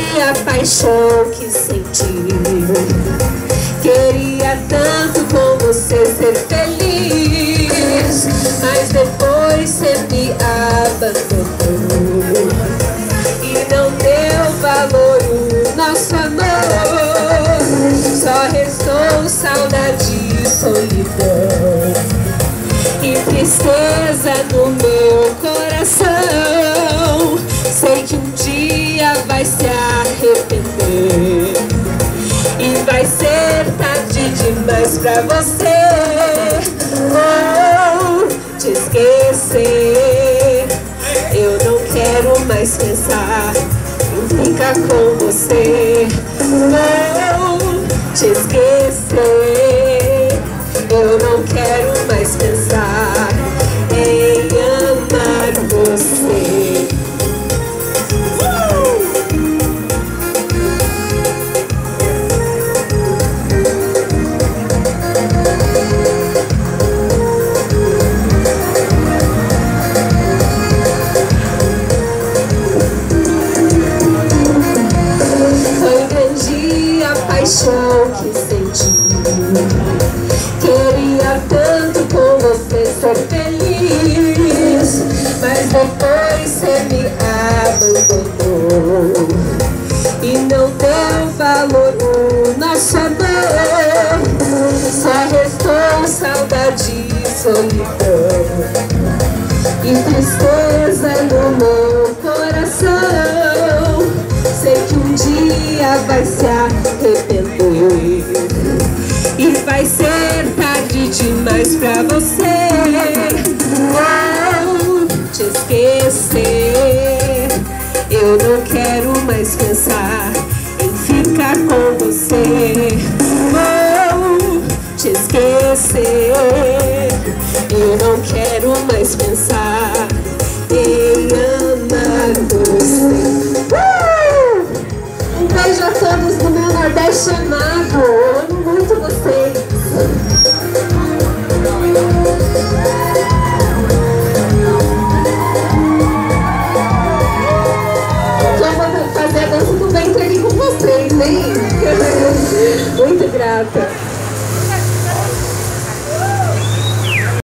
a paixão que senti. Queria tanto com você ser feliz, mas depois você me abandonou e não deu valor o nosso amor. Só restou saudade e solidão e tristeza no meu coração. Sei que um dia vai se arrepender e vai ser tarde demais pra você te esquecer. Eu não quero mais pensar em ficar com você. Te esquecer. Eu não quero mais pensar em amar você. Paixão que senti. Queria tanto com você ser feliz, mas depois você me abandonou e não deu valor o nosso amor. Só restou saudade e solidão e tristeza no meu coração. Sei que um dia vai se arrepender e vai ser tarde demais pra você te esquecer. Eu não quero mais pensar em ficar com você. Te esquecer. Eu não quero mais pensar em amar você. Um beijo a todos do meu Nordeste amado.